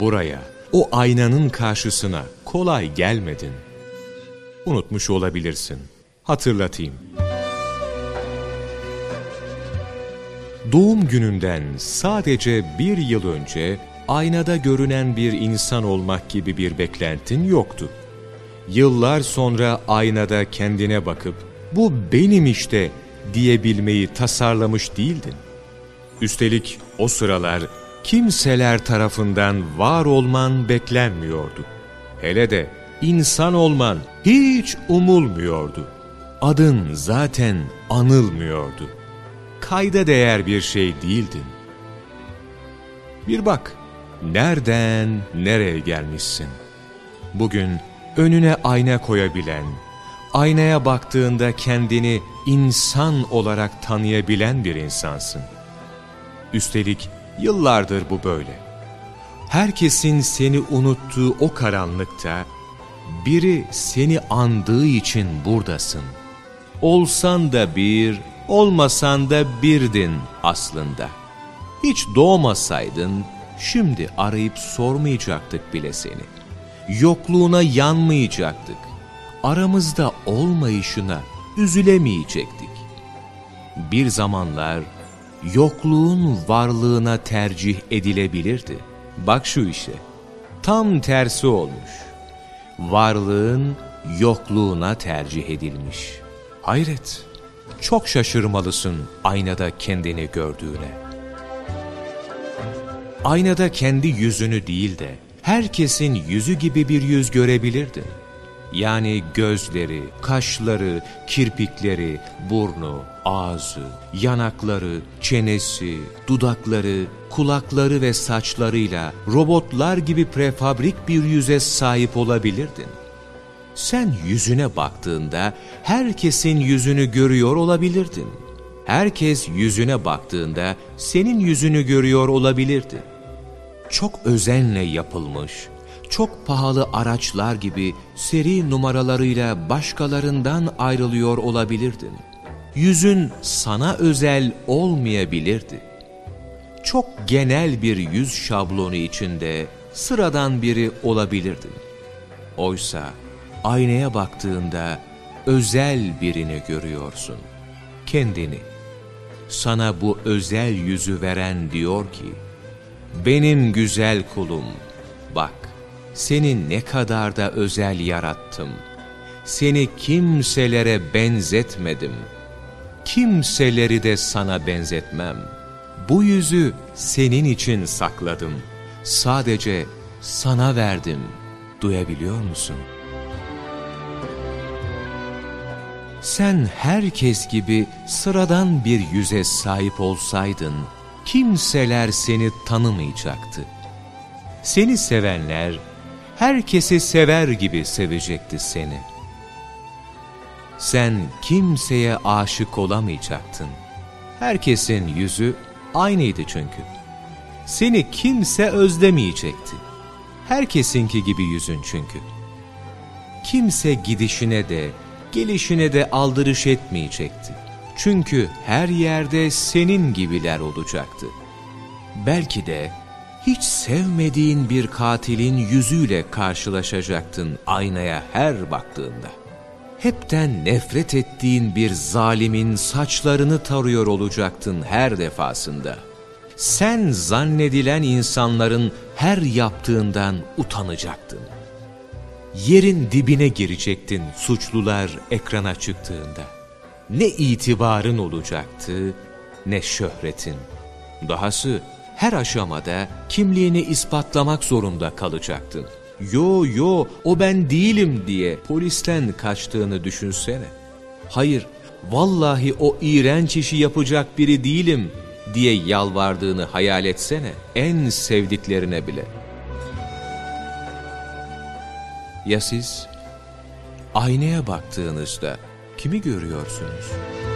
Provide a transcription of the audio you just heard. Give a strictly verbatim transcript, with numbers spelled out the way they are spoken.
buraya, o aynanın karşısına kolay gelmedin. Unutmuş olabilirsin. Hatırlatayım. Doğum gününden sadece bir yıl önce aynada görünen bir insan olmak gibi bir beklentin yoktu. Yıllar sonra aynada kendine bakıp bu benim işte diyebilmeyi tasarlamış değildin. Üstelik o sıralar kimseler tarafından var olman beklenmiyordu. Hele de insan olman hiç umulmuyordu. Adın zaten anılmıyordu. Kayda değer bir şey değildin. Bir bak, nereden nereye gelmişsin? Bugün önüne ayna koyabilen, aynaya baktığında kendini insan olarak tanıyabilen bir insansın. Üstelik yıllardır bu böyle. Herkesin seni unuttuğu o karanlıkta, biri seni andığı için buradasın. Olsan da bir, olmasan da birdin aslında. Hiç doğmasaydın, şimdi arayıp sormayacaktık bile seni. Yokluğuna yanmayacaktık. Aramızda olmayışına üzülemeyecektik. Bir zamanlar yokluğun varlığına tercih edilebilirdi. Bak şu işe, tam tersi olmuş. Varlığın yokluğuna tercih edilmiş. Hayret, çok şaşırmalısın aynada kendini gördüğüne. Aynada kendi yüzünü değil de herkesin yüzü gibi bir yüz görebilirdin. Yani gözleri, kaşları, kirpikleri, burnu, ağzı, yanakları, çenesi, dudakları, kulakları ve saçlarıyla robotlar gibi prefabrik bir yüze sahip olabilirdin. Sen yüzüne baktığında herkesin yüzünü görüyor olabilirdin. Herkes yüzüne baktığında senin yüzünü görüyor olabilirdi. Çok özenle yapılmış, çok pahalı araçlar gibi seri numaralarıyla başkalarından ayrılıyor olabilirdin. Yüzün sana özel olmayabilirdi. Çok genel bir yüz şablonu içinde sıradan biri olabilirdin. Oysa aynaya baktığında özel birini görüyorsun. Kendini. Sana bu özel yüzü veren diyor ki, benim güzel kulum, bak seni ne kadar da özel yarattım. Seni kimselere benzetmedim. Kimseleri de sana benzetmem. Bu yüzü senin için sakladım. Sadece sana verdim. Duyabiliyor musun? Sen herkes gibi sıradan bir yüze sahip olsaydın, kimseler seni tanımayacaktı. Seni sevenler, herkesi sever gibi sevecekti seni. Sen kimseye aşık olamayacaktın. Herkesin yüzü aynıydı çünkü. Seni kimse özlemeyecekti. Herkesinki gibi yüzün çünkü. Kimse gidişine de, gelişine de aldırış etmeyecekti. Çünkü her yerde senin gibiler olacaktı. Belki de hiç sevmediğin bir katilin yüzüyle karşılaşacaktın aynaya her baktığında. Hepten nefret ettiğin bir zalimin saçlarını tarıyor olacaktın her defasında. Sen zannedilen insanların her yaptığından utanacaktın. Yerin dibine girecektin suçlular ekrana çıktığında. Ne itibarın olacaktı, ne şöhretin. Dahası her aşamada kimliğini ispatlamak zorunda kalacaktın. Yo yo o ben değilim diye polisten kaçtığını düşünsene. Hayır, vallahi o iğrenç işi yapacak biri değilim diye yalvardığını hayal etsene en sevdiklerine bile. Ya siz aynaya baktığınızda kimi görüyorsunuz?